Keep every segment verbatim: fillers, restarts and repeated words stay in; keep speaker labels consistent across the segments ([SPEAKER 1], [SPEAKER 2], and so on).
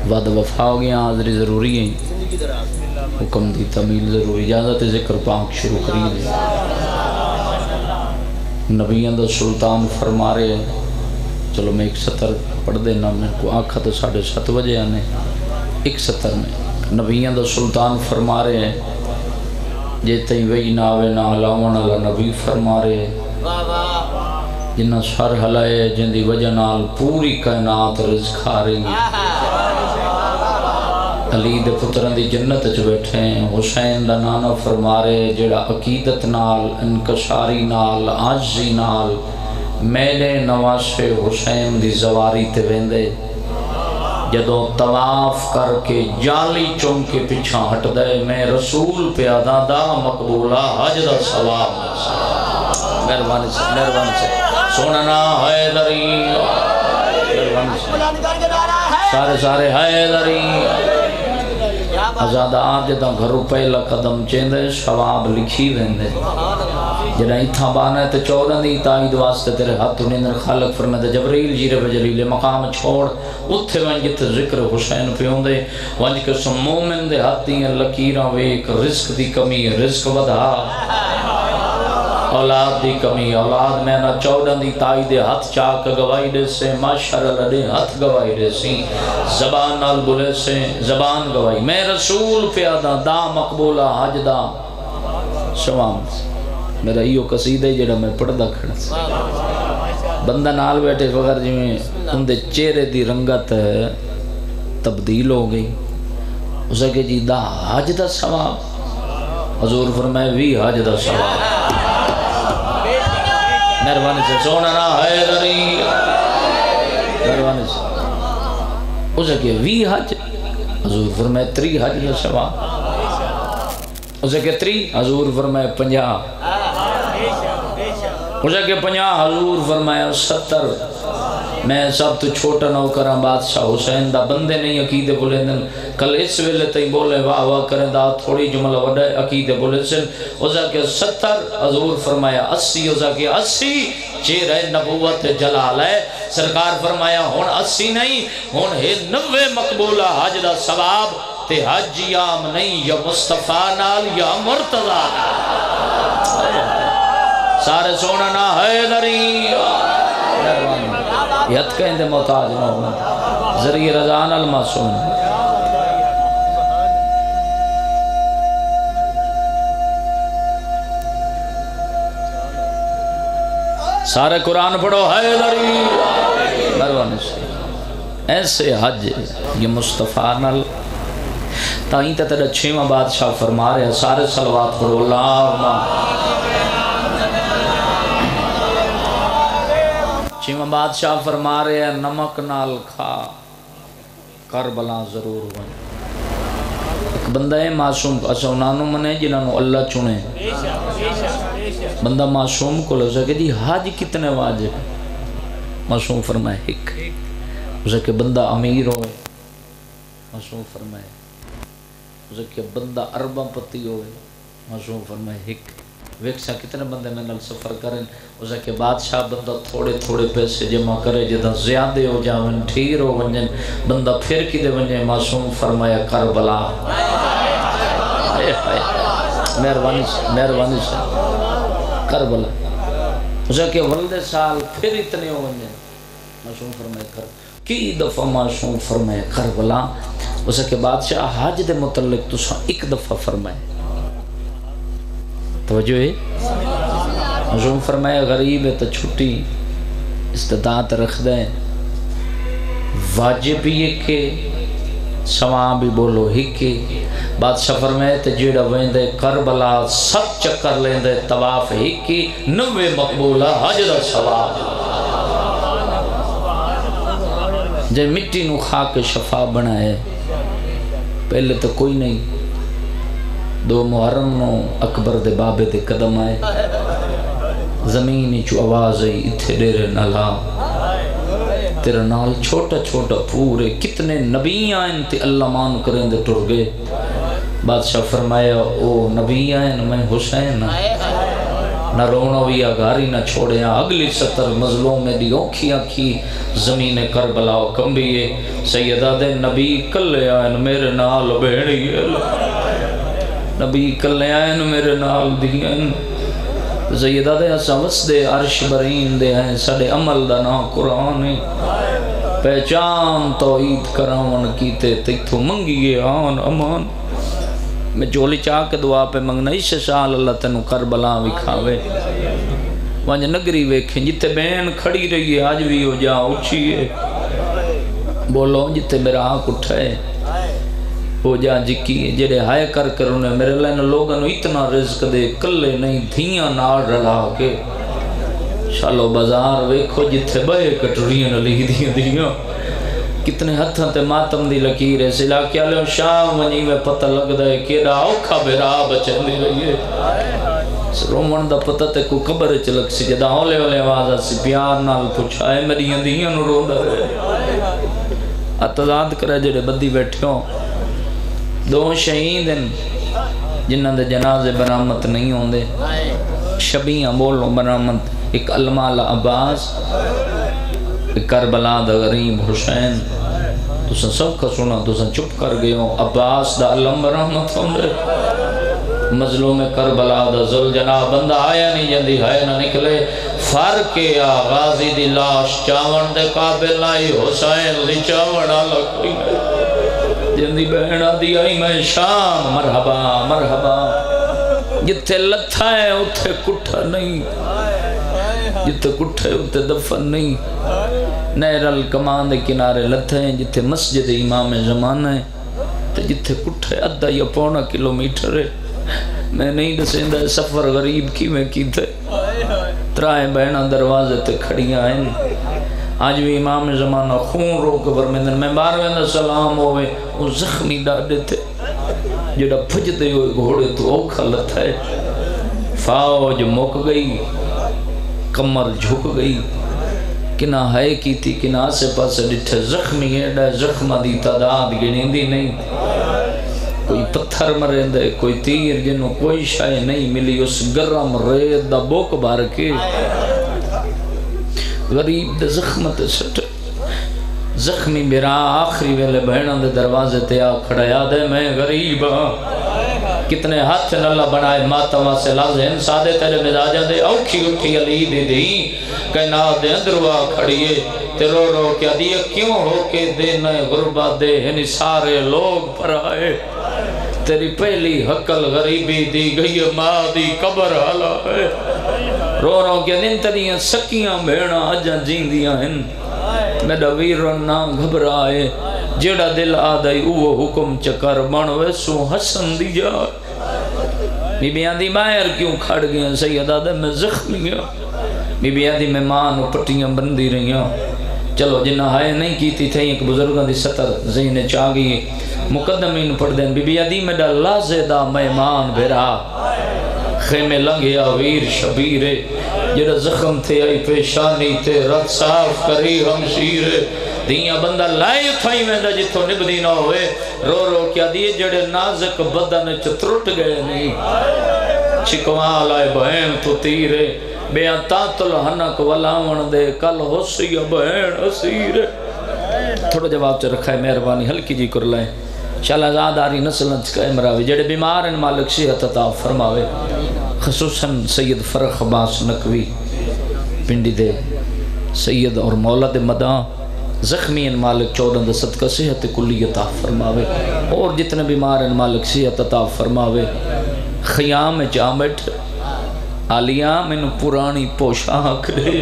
[SPEAKER 1] with وفا ہو گیا حاضری ضروری ہے حکم دی تعمیل ضروری اجازت ذکر پاک شروع کری دے نبیان دا سلطان فرما رہے ہیں چلو میں ایک سطر پڑھ دینا میں کو آنکھا تو ساڑھے سات بجے آنے ایک سطر میں نبیان دا سلطان فرما رہے ہیں جیتے ہی وہی ناوے نا علاوان اللہ نبی فرما رہے ہیں جنہ سر ہلائے جن دی وجہ نال پوری کائنات رزق آ رہی ہے علی دے پتران دی جنت چ بیٹھے ہیں حسین دا نانا فرما رہے جڑا عقیدت نال انکشاری نال عاجزی نال میلے نواسے حسین دی زواری تے ویندے جدوں طواف کر کے جالی چون کے پیچھا ہٹ دے میں رسول پیادہ دا مقبولہ حج دا ثواب مہربانی سے مہربانی سے سننا حیدری مہربانی سے سارے سارے حیدری آزادہ آپ جدہ گھروں پہلا قدم چیندے شواب لکھی ویندے جنہ اتھا بانا ہے تو چودہ دی تائید واسطے تیرے ہاتھ انہیں خالق فرمائے جبریل جیرے بجلیل مقام چھوڑ اتھے ونجت ذکر حسین پیوں دے ونج کے سم مومن دے ہاتھ دیں لکیرہ ویک رزق دی کمی رزق بدھا اولاد دی کمی اولاد میں نہ چودہ دی تائید ہاتھ چاک گوائی دے سے ماشاءاللہ دے ہاتھ گوائی دے سی زبان نال بولے سے زبان گوائی میں رسول پیادہ دا مقبولہ حج دا شوام میرا ایو قصیدہ جڑا میں پڑھدا کھڑا سی بندہ نال بیٹھے فقر جی میں ان دے چہرے دی رنگت تبدیل ہو گئی اسے کہ جی دا حج دا ثواب حضور فرمائے وی حج دا ثواب مہربانی سے سوننا حیدری مہربانی سے اسے کہ وی حج حضور فرمائے تری حج دا ثواب اسے کہ تری حضور فرمائے پنجا اسے کہ پنجا حضور فرمائے ستر میں سب تو چھوٹا نوکراں بادشاہ حسین دا بندے نہیں عقیدے بولے دن کل اس ویلے تئی بولے واہ واہ کریں دا تھوڑی جملہ وڈا عقیدے بولے سن اسے کہ ستر حضور فرمایا اسی اسے کہ اسی چہرہ نبوت جلال ہے سرکار فرمایا ہون اسی نہیں ہون ہے نوے مقبولہ حج دا ثواب تے حج یام نہیں یا مصطفیٰ نال یا مرتضی سارے سوننا حیدری یت کہیں دے محتاج نہ ہوں ذریعہ رضان المعصوم سارے قرآن پڑھو حیدری مہربانی سے ایسے حج یہ مصطفیٰ نال تائیں تے تیرا چھیواں بادشاہ فرما رہے ہیں سارے صلوات پڑھو اللہم چھیواں بادشاہ فرما رہے ہیں نمک نال کھا کربلا ضرور ہوئے ایک بندہ ہے معصوم اسا انہوں منے جنہوں اللہ چنے بندہ معصوم کو لے سکے جی حج کتنے واجب معصوم فرمائے ایک اسے کہ بندہ امیر ہوئے معصوم فرمائے اسے کہ بندہ اربہ پتی ہوئے معصوم فرمائے ایک ویکسا کتنے بندے میں نل سفر کریں اسے کہ بادشاہ بندہ تھوڑے تھوڑے پیسے جمع کرے جدہ زیادہ ہو جاون ٹھیر ہو ونجن بندہ پھر کی دے ونجن معصوم فرمایا کربلا مہربانی سے مہربانی سے کربلا اسے کہ ولد سال پھر اتنے ہو ونجن معصوم فرمایا کربلا کی دفعہ معصوم فرمایا کربلا اسے کہ بادشاہ حج دے متعلق تو ایک دفعہ فرمائے توجہ ہے معصوم فرمایا غریب ہے تو چھٹی استطاعت رکھ دیں واجب یہ کہ سواں بھی بولو ہی کہ بادشاہ فرمائے تو جیڑا ویندے کربلا سب چکر لیندے طواف ہی کی نوے مقبولہ حج دا ثواب جے مٹی نو خاک شفا بنائے پہلے تو کوئی نہیں دو محرم نو اکبر دے بابے دے قدم آئے زمینی چو آواز آئی اتھے ڈیرے نالا تیرا نال چھوٹا چھوٹا پورے کتنے نبی آئیں تے اللہ مان کریں دے ٹر گئے بادشاہ فرمایا او نبی آئیں میں حسین نہ رونا بھی آگاری نہ چھوڑیا اگلی سطر مظلوم میں دی اوکھی آکھی زمین کربلا کمبیے سیدہ دے نبی کلے آئین میرے نال بھیڑیے نبی کلے آئین میرے نال دین سیدہ دے سوس دے عرش برین دے ہیں سڑے عمل دا نا قرآن پہچان توحید کرامن کیتے تیتھو منگیے آن امان میں جولی چاہ کے دعا پہ منگنا اس سال اللہ تنو کربلا وکھاوے وانج نگری ویکھیں جتے بین کھڑی رہی ہے آج بھی ہو جا اچھیے بولو جتے میرا آنکھ اٹھائے ہو جا جکی جڑے ہائے کر کر انہیں میرے لین لوگوں اتنا رزق دے کلے نہیں دھیاں نار رلا کے شالو بازار ویکھو جتے بے کٹڑیاں نلی دیاں دیاں کتنے ہتھاں تے ماتم دی لکیر ہے سلا کیا لے شام ونی میں پتہ لگ دے کیڑا اوکھا بیرا بچن دی رہی ہے رومن دا پتہ تے کو قبر چلک سی جدا ہولے ہولے آواز سی پیار نال پوچھا اے میری ہندیاں نو روندا رہے اتضاد کرے جڑے بدی بیٹھے ہوں دو شہید ہیں جنہاں دے جنازے برامت نہیں ہوندے شبیاں بولو برامت ایک علماء عباس ایک کربلا دا غریب حسین تسا سب کا سنا تسا چپ کر گئے ہو عباس دا علم برامت ہوندے مظلوم کربلا دا ذل جناب بندہ آیا نہیں جندی آئے نہ نکلے فرق یا غازی دی لاش چاون دے قابل آئی حسین دی چاون آلہ کوئی نہیں جندی بہنہ دی آئی میں شام مرحبا مرحبا جتے لتھا ہے اتھے کٹھا نہیں جتے کٹھے اتھے دفن نہیں نہر الکمان دے کنارے لتھے ہیں جتے مسجد امام زمانہ ہے جتے کٹھے ادھا یا پونا کلومیٹر ہے میں نہیں دسیندہ سفر غریب کی میں کی تھے ترائے بہنہ دروازے تے کھڑیاں ہیں آج بھی امام زمانہ خون رو کے برمیندن میں بارویندہ سلام ہوئے وہ زخمی ڈاڑے تھے جڑا پھجتے ہوئے گھوڑے تو اوکھا لتا ہے فوج موک گئی کمر جھک گئی کنا ہے کی تھی کنا آسے پاسے ڈٹھے زخمی ہے زخمہ دی تعداد گنیندی نہیں کوئی پتھر مرین دے کوئی تیر جنہوں کوئی شائع نہیں ملی اس گرم ریت دا بوک بار کے غریب دے زخمت سٹ زخمی میرا آخری ویلے بہنوں دے دروازے تے آ کھڑا یاد ہے میں غریب ہاں کتنے ہاتھ نلہ بنائے ماتمہ سے لازہن سادے تیرے مزاجہ دے اوکھی اٹھی علی دے دی کہنا دے اندروا کھڑیے تے رو رو کیا دیا کیوں ہو کے دینا غربہ دے ہنی سارے لوگ پر آئے تیری پہلی حقل غریبی دی گئی ماں دی قبر حالا ہے رو رو کیا دن تریاں سکیاں بھیڑا اجاں جین دیا ہن میڈا ویرن نام گھبرائے جیڑا دل آدھائی اوہ حکم چکر بن ویسو حسن دی جا بی بی آدھی باہر کیوں کھڑ گیا سید آدھے میں زخمی گیا بی بی آدھی میں ماں پٹیاں بندی رہی ہوں چلو جنہ ہائے نہیں کی تھی تھے ایک بزرگاں دی سطر ذہن چاہ گئی مقدمین پڑھ دیں بی بی آدھی میڈا لازدہ مہمان بھیرا خیمے لنگیا ویر شبیرے جڑا زخم تھے آئی پیشانی تھے رت صاف کری ہمشیرے دیاں بندہ لائے تھائی میں دا جتو نبدی نہ ہوئے رو رو کیا دیئے جڑے نازک بدن چترٹ گئے نہیں چکوان لائے بہن تو تیرے بیان تاتل حنک ولاون دے کل حسی بہن اسیرے تھوڑا جواب چا رکھا ہے مہربانی ہلکی جی کر لائے شالا زاداری نسل نچکا امراوی جڑے بیمار ان مالک صحت عطا فرماوے خصوصاً سید فرخ عباس نقوی پنڈی دے سید اور مولد مداں زخمی ان مالک چودن دے صدقہ صحت کلی عطا فرماوے اور جتنے بیمار ان مالک صحت عطا فرماوے خیام جا بیٹھ آلیاں میں پرانی پوشاک دے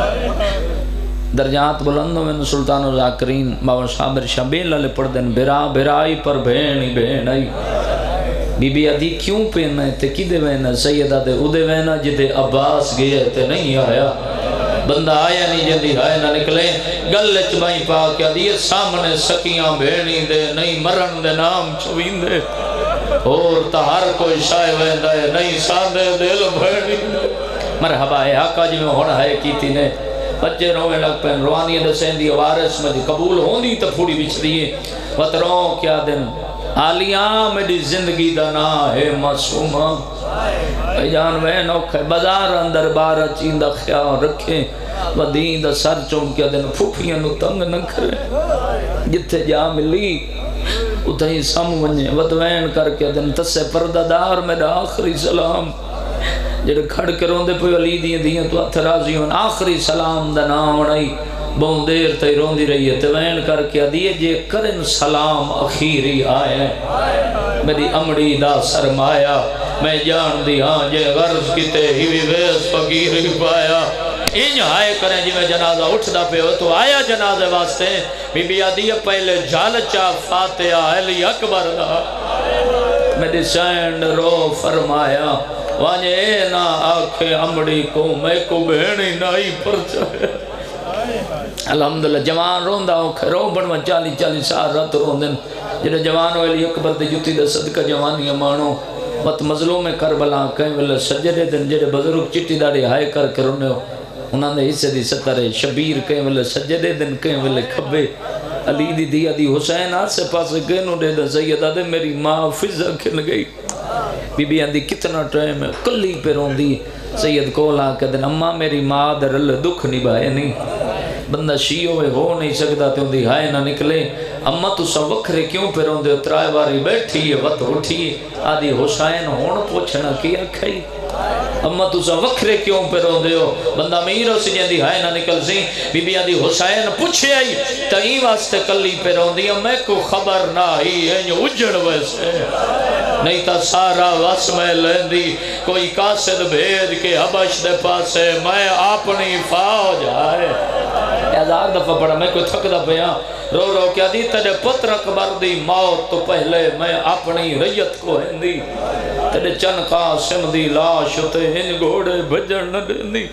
[SPEAKER 1] درجات بلندوں میں سلطان و ذاکرین بابا شابر شابیل علی پڑھ دن برا برائی پر بھینی بھینی بی بی آدھی کیوں پہنے تے کی دے وینا سیدہ دے او دے وینا جدے عباس گئے تے نہیں آیا بندہ آیا نہیں جدی آئے نہ نکلے گلچ بائی پا کیا دیئے سامنے سکیاں بھینی دے نہیں مرن دے نام چوین دے اور تا ہر کوئی شائع ویندہ ہے نہیں ساندے دل بھینی دے مرحبا ہے آقا جی میں ہونا ہے کی تھی نے بچے روے لگ پہن روانی دسین دی وارث میں دی قبول ہوندی تا پھوڑی بچ دیئے وطروں کیا دن آلیاں میری زندگی دا نا ہے معصومہ اے جان وین اوکھے بازار اندر بارہ چیندہ خیال رکھیں ودین دا سر چوم کیا دن پھوپیاں نو تنگ نہ کرے جتھے جا ملی اتہیں سم ونجے ودوین کر کے دن تسے پردہ دار میرا آخری سلام جڑے کھڑ کے روندے پہ علی دیئے دیئے تو اتھ راضی ہون آخری سلام دا نام اڑائی بہن دیر تے روندی رہی ہے توین کر کے دیئے جے کرن سلام اخیری آئے میری امڑی دا سرمایا میں جان دی ہاں جے غرض کیتے ہی بھی ویس فقیر ہی پایا انج آئے کریں جی میں جنازہ اٹھ دا پہ ہو تو آیا جنازے واسطے بی بی آدیہ پہلے جالچا فاتحہ علی اکبر دا میری سینڈ رو فرمایا وانے نا آنکھیں امڑی کو میں کو بہنی نائی پر چاہے الحمدللہ جوان روندہ آنکھیں رو بڑھوا چالی چالی سار رات روندن جنہیں جوانو علی اکبر دی جتی دا صدقہ جوانی امانو وقت مظلوم کربلا کہیں والے سجدے دن جنہیں بزرگ چٹی داڑی ہائے کر کے رونے ہو انہوں نے حصے دی سترے شبیر کہیں والے سجدے دن کہیں والے کھبے علی دی دیا دی حسین آج سے پاس گئنو دے دا سیدہ دے میری ماں فضا کھن گئی بی بی آندھی کتنا ٹائم ہے کلی پہ رون دی سید کولا کہ دن اممہ میری ماں در اللہ دکھ نہیں بھائے نہیں بندہ شیعوں میں ہو نہیں سکتا تو دی ہائے نہ نکلے اممہ تو سا وکھرے کیوں پہ رون دے ترائے باری بیٹھی ہے وقت اٹھی آدھی حسین ہون پوچھنا کیا کھائی اممہ تو سا وکھرے کیوں پہ رون دے ہو بندہ میروں سے جن دی ہائے نہ نکل سی بی بی آدھی حسین پوچھے آئی تائی واسطے کلی پہ رون دیا میں کو خبر نہ ہی ہے جو اجڑ ویسے نہیں تا سارا وس میں لیندی کوئی قاصد بھیج کے حبش دے پاسے میں اپنی فوج آئے ہزار دفعہ پڑھا میں کوئی تھک دا پیا رو رو کیا دی تیرے پتر اکبر دی موت تو پہلے میں اپنی ریت کو ہندی تیرے چن قاسم دی لاش تے ہن گھوڑے بھجن نہ دیندی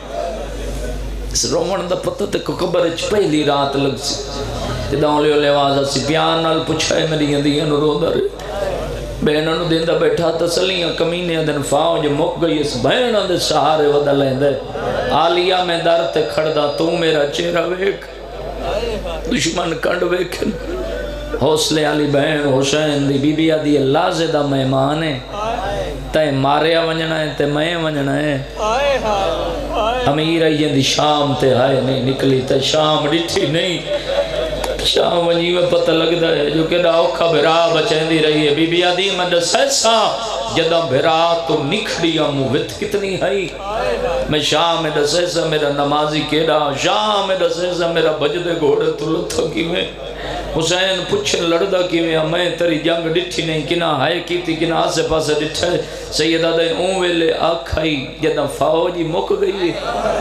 [SPEAKER 1] اس رومن دا پتہ تے کو قبر اچ پہلی رات لگ سی جداؤں لے لے آواز سی پیان نال پچھائے میری ہندی ہن رو دا رہے بہنوں نے دیندہ بیٹھا تسلیاں کمینے دن فوج مک گئی اس بہنوں دے سہارے ودا لیندے آلیہ میں در تے کھڑدا تو میرا چہرہ ویک دشمن کنڈ ویکن حوصلے علی بہن حسین دی بی بی آدھی اللہ زدہ مہمان ہے تے ماریا ونجنا ہے تے میں ونجنا ہے امیر آئیے دی شام تے ہائے نہیں نکلی تے شام ڈٹھی نہیں شام ونجی میں پتہ لگ دا ہے جو کہ اوکھا بھرا بچین دی رہی ہے بی بی آدھی میں سیسا جدہ بھرا تو نکھڑی اموت کتنی ہے میں شام میں سیسا میرا نمازی کیڑا شام میں سیسا میرا بجدے گھوڑے تو لتھا کی میں حسین پچھن لڑدا کی میں میں تری جنگ ڈٹھی نہیں کنا ہائے کی تھی کنا آسے پاسے ڈٹھا ہے سیدہ دے اون ویلے آکھائی جدہ فوجی مک گئی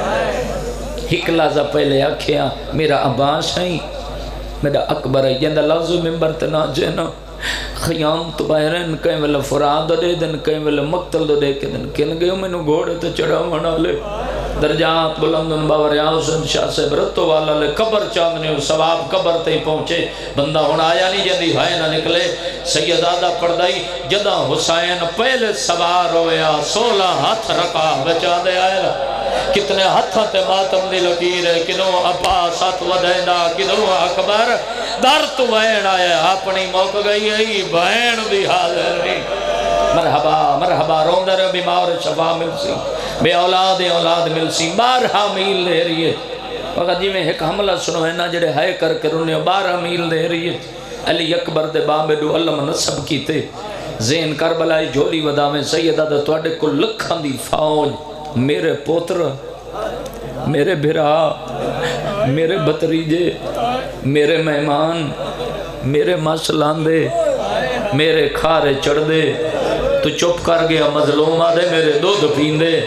[SPEAKER 1] ہک لازہ پہلے آکھیا میرا عباس ہیں میرا اکبر ہے جندہ لفظ ممبر تنا جینا خیام تو باہرین کہیں ویلے فراد دے دن کہیں ویلے مقتل دے کے دن کن گئے میں نو گھوڑے تے چڑھا منا لے درجات بلندن باور حسین شاہ سے برتو والا لے قبر چاندنے ثواب قبر تے پہنچے بندہ ہونا آیا نہیں جندی ہائے نہ نکلے سیدادہ پردائی جدہ حسین پہلے سوار ہویا سولہ ہاتھ رکھا بچا دے آئے کتنے ہتھاں تے ماتم دی لکیر ہے کنوں عباس ہاتھ ودہندا کنوں اکبر در تو بہن آیا اپنی موک گئی ہے بہن بھی حاضر نہیں مرحبا مرحبا روندر بیمار شفا مل سی بے اولاد اولاد مل سی بارہ میل لے رہی ہے وقت جی میں ایک حملہ سنو ہے نا جڑے ہائے کر کے رونے بارہ میل لے رہی ہے علی اکبر دے بامے دو علم نصب کیتے زین کربلائی جھولی ودا میں سیدہ دا توڑے کو لکھاں دی فوج میرے پوتر میرے بھرا میرے بتریجے میرے مہمان میرے مسلان دے میرے کھارے چڑھ دے تو چپ کر گیا مظلوم آدھے میرے دودھ پین دے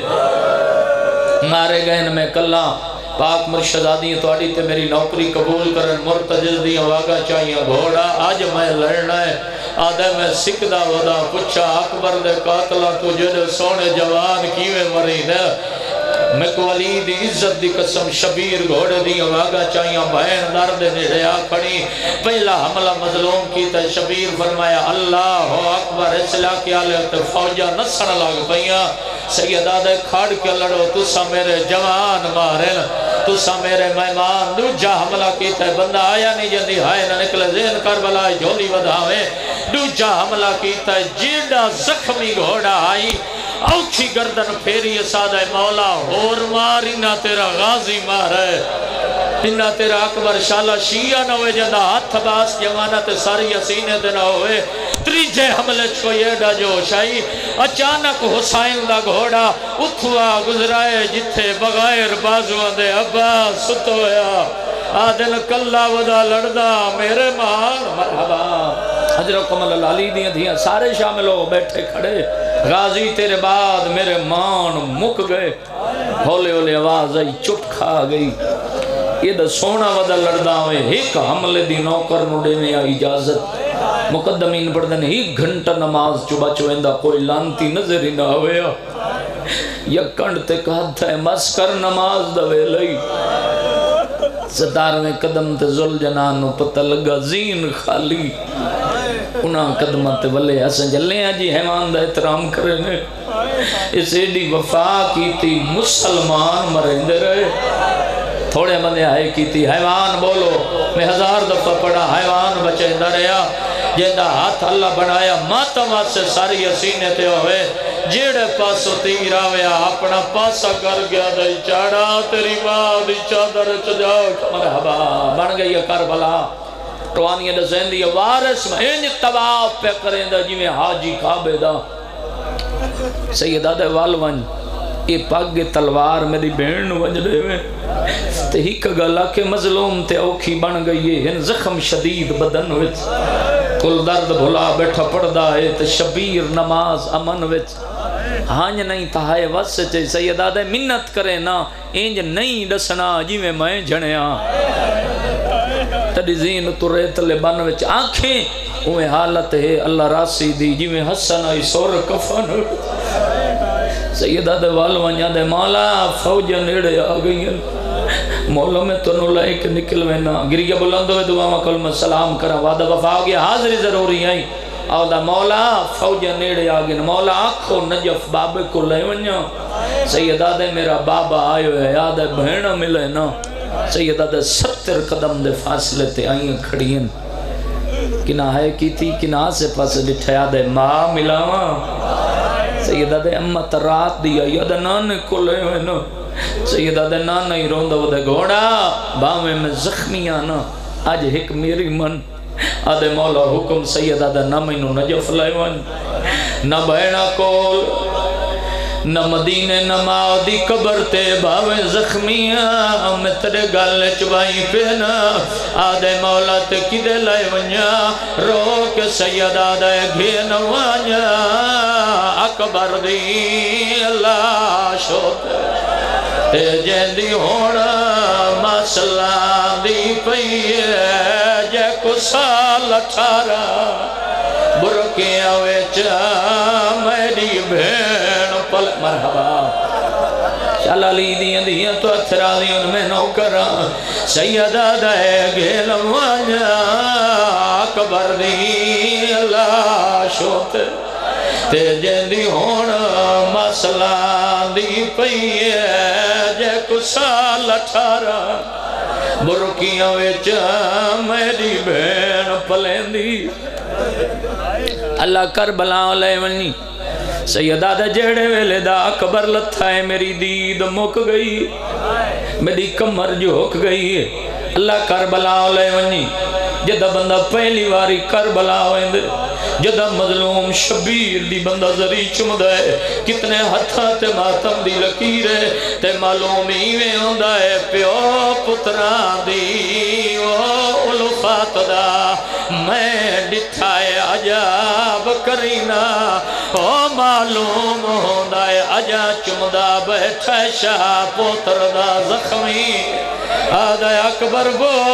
[SPEAKER 1] مارے گئے میں کلا پاک مرشد آدھی تو آڑی تے میری نوکری قبول کرن مرتجز دیا واگا چاہیے گھوڑا آج میں لڑنا ہے آدھے میں سکدہ ودا پچھا اکبر دے قاتلہ تجھے سونے جوان کیوے مری دے میں کو علی دی عزت دی قسم شبیر گھوڑے دی واگا چاہیے بہن درد نڑیا کھڑی پہلا حملہ مظلوم کی تے شبیر فرمایا اللہ اکبر اسلا کے آلے تے فوجہ نسن لگ پہیا سیدہ دے کھاڑ کے لڑو تسا میرے جوان مارن تسا میرے مہمان دوجہ حملہ کی تے بندہ آیا نہیں جندی ہائے نہ نکلے زین کربلائی جھولی ودھاوے دوجہ حملہ کی تے جیڑا زخمی گھوڑا آئی اوکھی گردن پھیری سادہ مولا اور ماری نہ تیرا غازی مار ہے نہ تیرا اکبر شالا شیعہ نہ ہوئے جندہ ہاتھ باس جوانت ساری سینے دے نہ ہوئے تریجے حملے کو یہ ڈا جو شاہی اچانک حسین دا گھوڑا اتھوا گزرائے جتھے بغیر بازوان دے عباس ستویا آدھن کلا ودا لڑدا میرے مہار مرحبا حضرت کمل علی دیاں دیاں سارے شامل ہو بیٹھے کھڑے غازی تیرے بعد میرے مان مک گئے ہولے ہولے آواز آئی چپ کھا گئی یہ دا سونا ودا لڑدا ہوئے ایک حملے دی نوکر نوڑے میں آئی اجازت مقدمین پڑھدن ہی گھنٹا نماز چوبا چوئندہ کوئی لانتی نظر ہی نہ ہوئے یک کنڈ تے کہتا ہے مسکر نماز دوے لئی ستارویں قدم تے زل جنانو پتہ لگا زین خالی انہاں قدمت ولے حسن جلے ہیں جی حیوان دا احترام کرنے اس ایڈی وفا کی تھی مسلمان مرندے رہے تھوڑے بندے آئے کی تھی حیوان بولو میں ہزار دفعہ پڑھا حیوان بچے دریا جیدہ ہاتھ اللہ بنایا ماتمات سے ساری حسینے تے ہوئے جیڑے پاسو تیر آویا اپنا پاسا کر گیا دائی چاڑا تیری ماں دی چادر چجاؤ مرحبا بن گئی کربلا روانی دسین دی وارث میں انج تواف پہ کریں دا جی میں حاجی کعبے دا سیدہ دے والون یہ پاگ تلوار میری بہن وجدے میں تے ہی کگلا کے مظلوم تے اوکھی بن گئی ہے زخم شدید بدن وچ کل درد بھلا بیٹھا پڑھدا ہے تے شبیر نماز امن وچ ہانج نہیں تہائے واسے چے سیدہ دے منت کرے نا انج نہیں ڈسنا جی میں میں جھڑیاں تڑی زین ترے تلے بن وچ آنکھیں اوہ حالت ہے اللہ راسی دی جی میں حسن آئی سور کفن سیدہ دے والوانیاں دے مولا فوجہ نیڑے آ گئی مولا میں تو نولا ایک نکل میں نا گریہ بلندو میں دعا میں کلمہ سلام کرا وعدہ وفا ہو گیا حاضری ضروری آئی آو دا مولا فوجہ نیڑے آ گئی مولا آنکھو نجف بابے کو لے ونیا سیدہ دے میرا بابا آئے ہے یاد ہے بہنہ ملے نا سیدہ دے ستر قدم دے فاصلے تے آئیں کھڑین کنہ ہے کی تھی کنہ سے پاس بٹھایا دے ماں ملاواں سیدہ دے امت رات دیا یاد نانے کو لے ہوئے نا سیدہ دے نانا ہی روندہ وہ دے گھوڑا باویں میں زخمی آنا آج ایک میری من آدھے مولا حکم سیدہ دے نامینو نجف لائے ون نہ بہنہ کول نہ مدینے نہ ماؤدی قبر تے باویں زخمیاں میں ترے گالے چبائی پینا آدھے مولا تے کدے لائے ونیا رو کے سیدہ دے گھین وانیا اکبر دی اللہ شوتے تے جیندی ہونا مسئلہ دی پئیے جے کو سال اٹھارا برکیاں ویچا میری بھین پل مرحبا شالا لی دیاں دیاں تو اتھرا دیاں میں نو کرا سیدہ دائے گھیل وانیا اکبر دی اللہ شوتے تے جیندی ہونا مسئلہ دی پئیے جے کو سال اٹھارا برکیاں ویچا میری بہن پلین دی اللہ کربلا علیہ ونی سیدہ دا جیڑے ویلے دا اکبر لتھا ہے میری دید مک گئی میری کمر جو ہک گئی ہے اللہ کربلا علیہ ونی جدہ بندہ پہلی واری کربلا ہوئے دے جدہ مظلوم شبیر دی بندہ ذری چمدہ ہے کتنے ہتھا تے ماتم دی لکیر ہے تے معلومی میں ہوندہ ہے پیو پتران دی او الفات دا میں ڈٹھائے عجاب کرینا او معلوم ہوندہ ہے عجا چمدہ بیٹھا شاہ پتر دا زخمی آدھے اکبر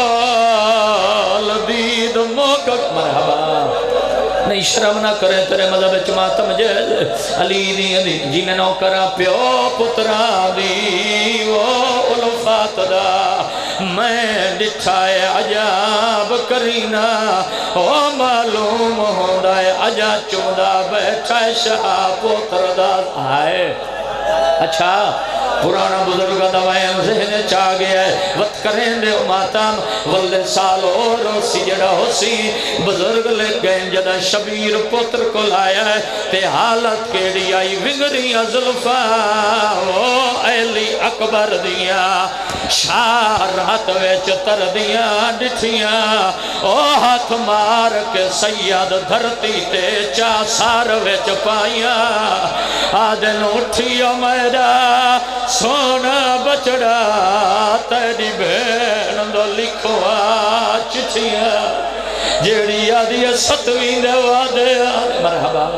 [SPEAKER 1] بول دید موقع مرحبا نہیں شرم نہ کریں تیرے مذہب چماتم جیز علی دی دی جی میں نو کرا پیو پترا دی وہ الفات دا میں ڈٹھائے عجاب کرینا او معلوم ہوندہ ہے عجا چودہ بیٹھا شاہ پتر دا آئے اچھا پرانا بزرگ دوائیں ذہن چاہ گیا ہے وقت کریں دے ماتم ولد سال اور سی جڑا ہو سی بزرگ لے گئے جدہ شبیر پتر کو لایا ہے تے حالت کیڑی آئی ونگریاں ظلفہ او ایلی اکبر دیا شار ہاتھ ویچ تر دیا ڈٹھیاں او ہاتھ مار کے سید دھرتی تے چا سار ویچ پائیاں آدن اٹھیا میرا سونا بچڑا تیری بین دو لکھوا چٹھیاں جیڑی آدھی ستویں دوا دیا مرحبا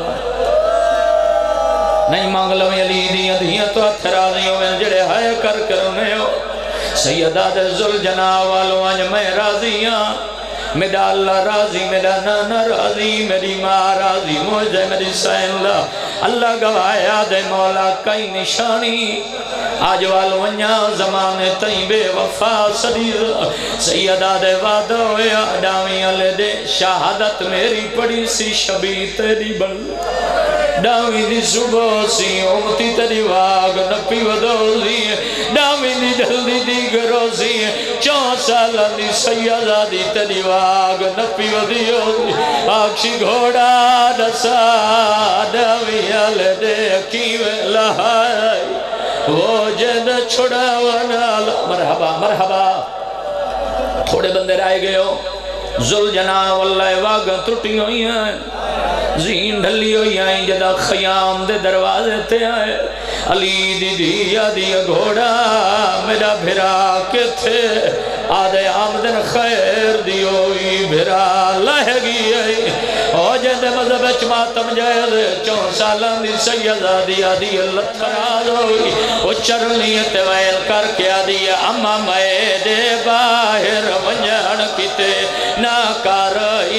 [SPEAKER 1] نہیں مانگ لو علی دیاں دیاں تو اتھرا دیوں میں جڑے ہائے کر کرنے ہو سیدہ دے ذوالجنا والوں آج میں راضیاں میرا اللہ راضی میرا نانا راضی میری ماں راضی مجھے میری سین اللہ اللہ گوایا دے مولا کئی نشانی آج والوں انیا زمانے تئیں بے وفا صدیر سیدہ دے وعدہ ہویا ڈاویاں لے دے شہادت میری پڑی سی شبی تیری بل ڈاوی دی صبح سی امتی تیری واگ نپی ودوزی ڈاوی دی ڈھلدی دی گروزی چون سالہ دی سیدہ دی تیری واگ نپی ودیوزی آکشی گھوڑا دسا ڈاوی آلے دے کیوے لہائی وہ جد چھڑا ونال مرحبا مرحبا تھوڑے بندے رائے گئے ہو ذوالجنا واللہ واگ ترٹی ہوئی ہیں زین ڈھلی ہوئی آئیں جدہ خیام دے دروازے تے آئے علی دی دیا دیا گھوڑا میرا بھرا کے تھے آدھے آمدن خیر دی ہوئی بھرا لہگی آئی او جد مذہب چماتم جائے چون سالان دی سیدہ دیا دی اللہ تراز ہوئی او چرنیت ویل کر کیا دیا اما میں دے باہر ونجان کیتے ناکار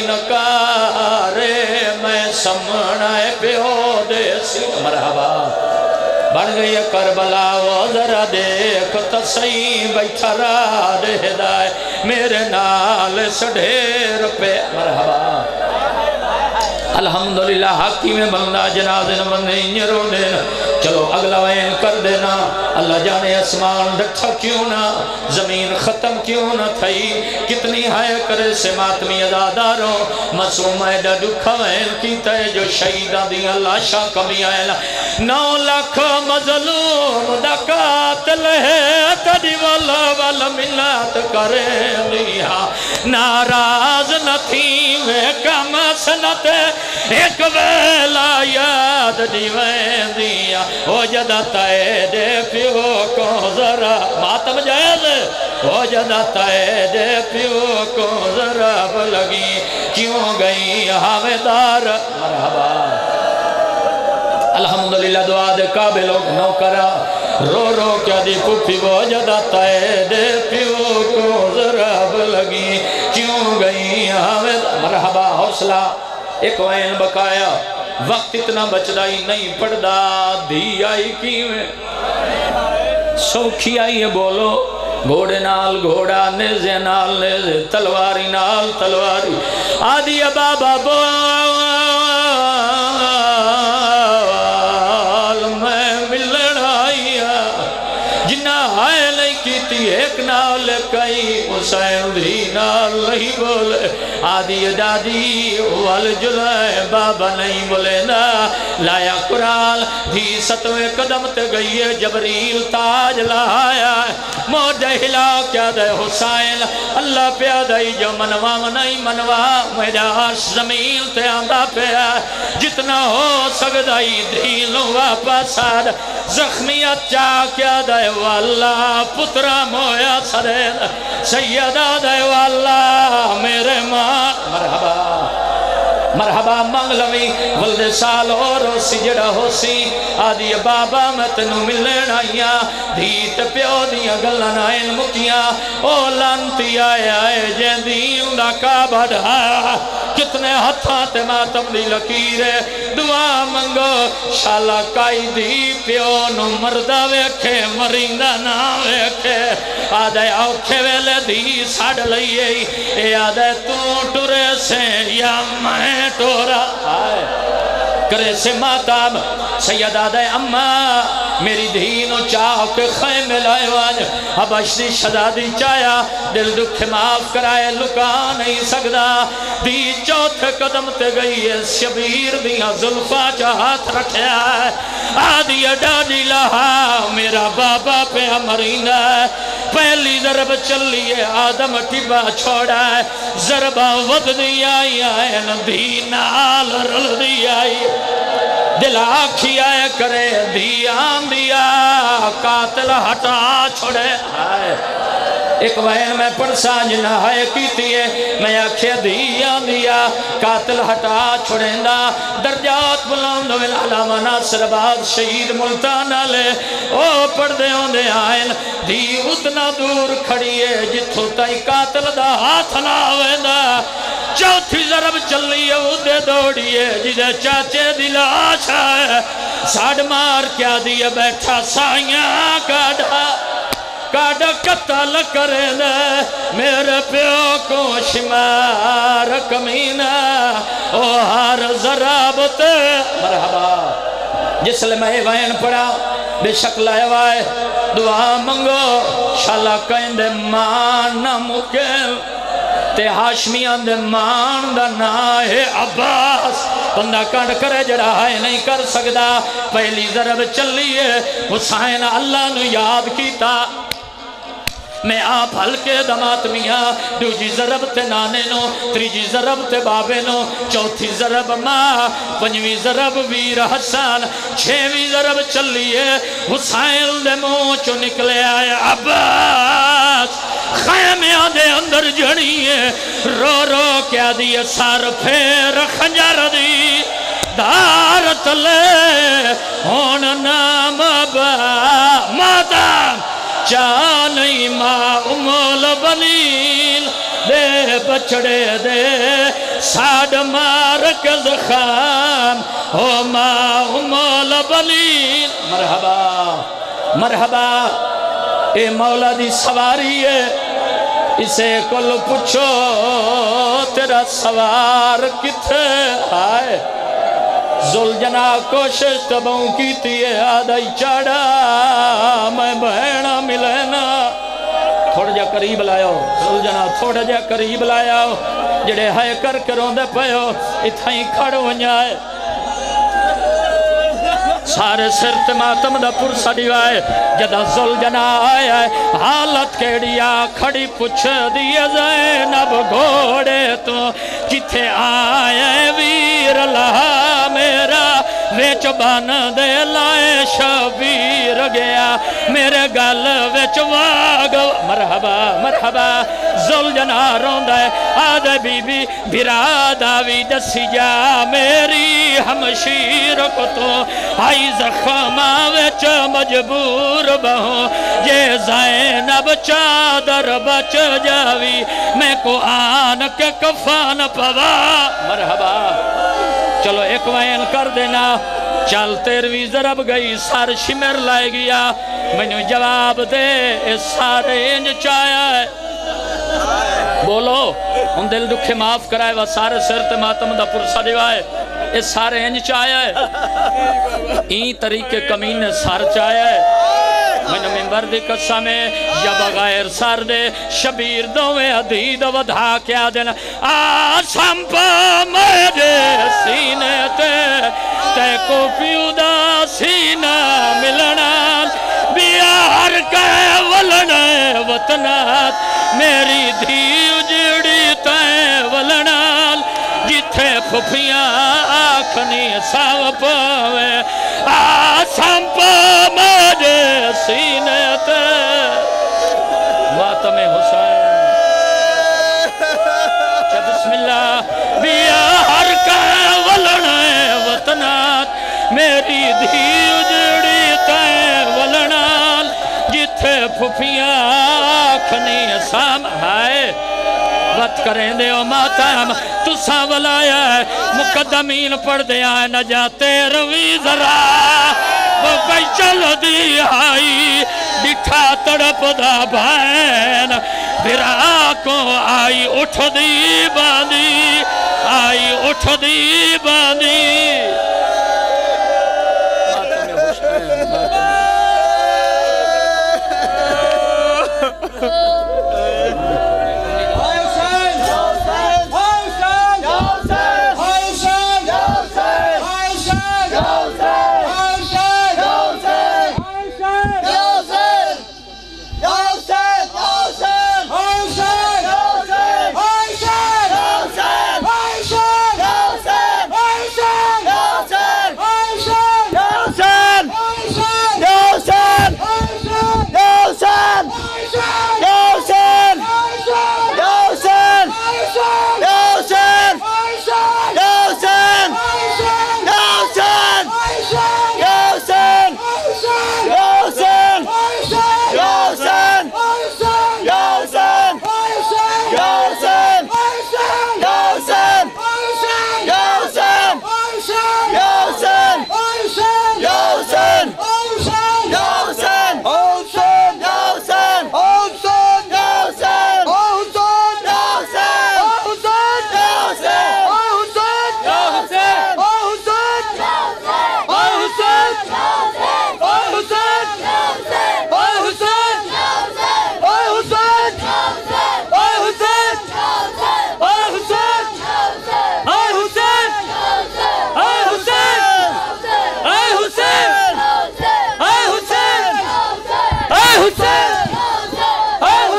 [SPEAKER 1] انکارے میں سمنائے پیو دے سی مرحبا بڑھ گئی کربلا وہ ذرا دیکھ تسئی بیٹھا را دے ہدائے میرے نال سڑھیر پہ مرحبا الحمدللہ حقی میں بندہ جنازے نمندے انجروں دینا چلو اگلا وین کر دینا اللہ جانے اسمان ڈٹھا کیوں نہ زمین ختم کیوں نہ تھئی کتنی ہائے کرے سے ماتمی ازاداروں مسوم ایڈا دکھا وین کیتا ہے جو شہیدہ دیا لاشا کمی آئیلا نو لاکھ مظلوم دا قاتل ہے تڑی والا والا منات کرے لیا ناراض نہ تھی میں کم سنت ایک ویلا یاد دیویں دیا ہو جدہ تائے دے پیو کو ذرا ماتم جائز ہو جدہ تائے دے پیو کو ذرا بلگی کیوں گئی حامدار مرحبا الحمدللہ دعا دے قابلوں نو کرا رو رو کیا دی پپی وہ جدہ تائے دے پیو کو ذرا بلگی کیوں گئی حامدار مرحبا حوصلہ ایک وین بکایا وقت اتنا بچدائی نہیں پڑھدا دھی آئی کی میں سوکھی آئی ہے بولو گھوڑے نال گھوڑا نیزے نال نیزے تلواری نال تلواری آدھی بابا بول میں ملن آئی جنہ آئے نہیں کیتی ایک نال کئی حسین دھی نال نہیں بولے آدھی دادی وال جلائے بابا نہیں بولے نا لایا قرآن دھی ستویں قدم تے گئی ہے جبریل تاج لایا موڑ ہلا کیا دے حسین اللہ پیادائی جو منوا منائی منوا میرا عرش زمین تے آندہ پیا جتنا ہو سکدائی دھیلوں واپس آد زخمیت چا کیا دے واللہ پترہ مویا سرے سیدہ دے واللہ میرے ماں مرحبا مرحبا منگلوی ولد سال اور سی جڑا ہو سی آدھی بابا میں تنو ملن آئیاں دھیت پیو دیا گلن آئین مکیاں او لانتی آئے آئے جین دیم دا کعبہ ڈھایا کتنے ہتھاں تے ماتم دی لکیرے دعا منگو شالا کائی دی پیو نو مردہ ویکھے مرندہ نہ ویکھے آدھے آوکھے ویلے دی ساڑ لئیے اے آدھے تو ٹورے سے یا میں ٹورا آئے کرے سے ماتم سیدہ دے اما میری دھینو چاہو کے خیمے لائے واج حبش دی شدادی چایا دل دکھ معاف کرائے لکا نہیں سکدا دی چوتھے قدم تے گئی ہے شبیر دیاں ظلفہ چاہت رکھیا ہے آدھی ڈاڈی لہا میرا بابا پہ امرینہ ہے پہلی ضرب چلی ہے آدم ٹبا چھوڑا ہے ضربہ ود دی آئی آئے ندھی نال رل دی آئی دل آکھی آئے کرے دھیان دیا قاتل ہٹا چھوڑے آئے ایک وین میں پڑسا جنہ ہے کیتی ہے میں آکھے دھیان دیا قاتل ہٹا چھوڑیندہ درجات بلند ویل علامہ ناصر آباد شہید ملتانہ لے او پڑھ دے ہوں دے آئین دھی اتنا دور کھڑی ہے جتھو تائی قاتل دا ہاتھ نہ ویندہ چوتھی ضرب چلی ہے ادھے دوڑی ہے جدے چاچے دلاش ہے ساڑھ مار کیا دیا بیٹھا سائیاں کاڑا کاڑا قتل کرے دے میرے پیو کو شمار کمینہ او ہر ضرابت مرحبا جس لئے میں وین پڑا بے شک لائے وائے دعا منگو شالا کہیں دے مانا مکل تے ہاشمیان دے مان دا نائے عباس بندہ کانڈ کرے جڑا ہے نہیں کر سکدا پہلی ضرب چلی ہے حسین اللہ نو یاد کیتا میں آپ ہلکے دمات میاں دوجی ضرب تے نانے نو تریجی ضرب تے بابے نو چوتھی ضرب ماں پنجویں ضرب ویر حسان چھویں ضرب چلیے حسین دے منہ چو نکلے آئے عباس خیمیاں دے اندر جڑیے رو رو کیا دیئے سار پھیر خنجر دی دار تلے ہون نام با ماتم چاہ نہیں ماں امول بلیل دے بچڑے دے ساڑھ مارکز خان ہو ماں امول بلیل مرحبا مرحبا اے مولا دی سواری ہے اسے کل پچھو تیرا سوار کتھے آئے زلجنا کوشش تبوں کیتی ہے آدھائی چاڑا میں بہنہ ملینا تھوڑا جا قریب لائیو زلجنا تھوڑا جا قریب لائیو جڑے ہائے کر کروں دے پہو اتھائیں کھڑ ونجائے سارے سرت ماتم دا پرسا دیوائے جدہ زلجنا آیا ہے حالت کیڑیا کھڑی پچھ دیا زینب گھوڑے تو کتھے آئے ویر لہا میرا ویچ بان دے لائے شبیر گیا میرے گل ویچ واگ مرحبا مرحبا زلجنا روندہ ہے آدھے بی بی براداوی دسی جا میری ہمشیر کو تو آئی زخمہ ویچ مجبور بہوں یہ زینب چادر بچ جاوی میں کو آن کے کفان پوا مرحبا چلو ایک وین کر دینا چل تیروی ضرب گئی سار شمر لائے گیا میں نے جواب دے اس سارے انج چایا ہے بولو ان دل دکھے معاف کرائے وہ سارے سرت ماتم دا پرسا دیوائے اس سارے انج چایا ہے این طریقے کمینے سار چایا ہے میں نے ممبر دی قسم میں یا بغیر سار دے شبیر دوے عدید ودھا کیا دینا آسم پا میرے سینے تے تے کو پیودا سینہ ملنا بیار کے ولنے وطنات میری دھی اجڑی تے ولنال جتھے پھپیاں آکھنی ساو پاوے آسم پا میرے سینے تے ماتم حسین بسم اللہ بیار کا ولنے وطنات میری دھی اجڑی تے ولنال جتھے پھپیاں آکھنی سام ہائے وط کریں دے او ماتم تو ساولایا ہے مقدمین پڑھ دے آئے نجاتے روی ذرا وہ بھائی چلو دی آئی بٹھا تڑپ دا بھین پھر آنکھوں آئی اٹھ دی باندی